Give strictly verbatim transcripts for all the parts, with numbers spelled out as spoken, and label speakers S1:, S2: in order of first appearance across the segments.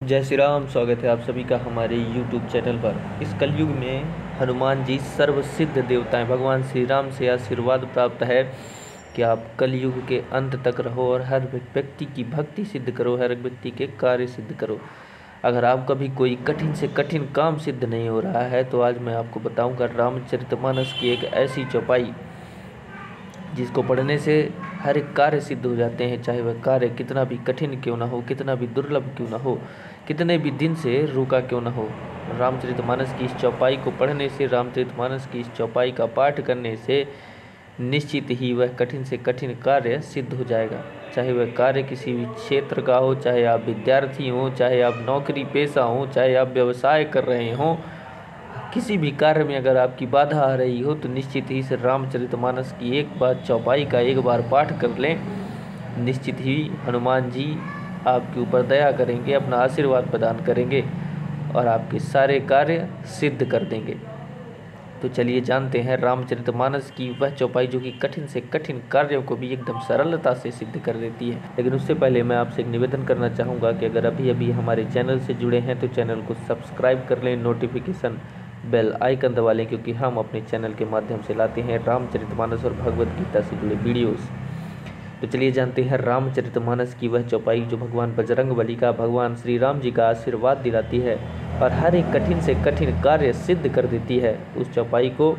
S1: जय श्री राम। स्वागत है आप सभी का हमारे यूट्यूब चैनल पर। इस कलयुग में हनुमान जी सर्वसिद्ध देवता हैं। भगवान श्री राम से आशीर्वाद प्राप्त है कि आप कलयुग के अंत तक रहो और हर व्यक्ति की भक्ति सिद्ध करो, हर व्यक्ति के कार्य सिद्ध करो। अगर आप कभी कोई कठिन से कठिन काम सिद्ध नहीं हो रहा है तो आज मैं आपको बताऊंगा रामचरितमानस की एक ऐसी चौपाई जिसको पढ़ने से हर एक कार्य सिद्ध हो जाते हैं, चाहे वह कार्य कितना भी कठिन क्यों ना हो, कितना भी दुर्लभ क्यों ना हो, कितने भी दिन से रुका क्यों ना हो। रामचरितमानस की इस चौपाई को पढ़ने से, रामचरितमानस की इस चौपाई का पाठ करने से निश्चित ही वह कठिन से कठिन कार्य सिद्ध हो जाएगा। चाहे वह कार्य किसी भी क्षेत्र का हो, चाहे आप विद्यार्थी हों, चाहे आप नौकरी पेशा हों, चाहे आप व्यवसाय कर रहे हों, किसी भी कार्य में अगर आपकी बाधा आ रही हो तो निश्चित ही इस रामचरितमानस की एक बार चौपाई का एक बार पाठ कर लें। निश्चित ही हनुमान जी आपके ऊपर दया करेंगे, अपना आशीर्वाद प्रदान करेंगे और आपके सारे कार्य सिद्ध कर देंगे। तो चलिए जानते हैं रामचरितमानस की वह चौपाई जो कि कठिन से कठिन कार्यों को भी एकदम सरलता से सिद्ध कर देती है। लेकिन उससे पहले मैं आपसे एक निवेदन करना चाहूँगा कि अगर अभी अभी हमारे चैनल से जुड़े हैं तो चैनल को सब्सक्राइब कर लें, नोटिफिकेशन बेल आइकन दबा लें, क्योंकि हम अपने चैनल के माध्यम से लाते हैं रामचरितमानस और भगवत गीता से जुड़े वीडियोस। तो चलिए जानते हैं रामचरितमानस की वह चौपाई जो भगवान बजरंगबली का, भगवान श्री राम जी का आशीर्वाद दिलाती है और हर एक कठिन से कठिन कार्य सिद्ध कर देती है। उस चौपाई को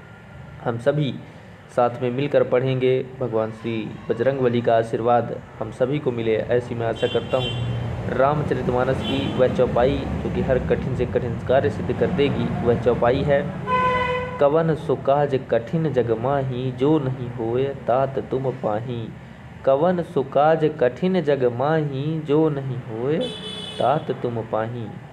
S1: हम सभी साथ में मिलकर पढ़ेंगे। भगवान श्री बजरंगबली का आशीर्वाद हम सभी को मिले, ऐसी मैं आशा करता हूँ। रामचरितमानस की वह चौपाई जो कि हर कठिन से कठिन कार्य सिद्ध कर देगी, वह चौपाई है। कवन सो काज कठिन जग माही, जो नहीं होए तात तुम पाही। कवन सो काज कठिन जग माही, जो नहीं होए तात तुम पाही।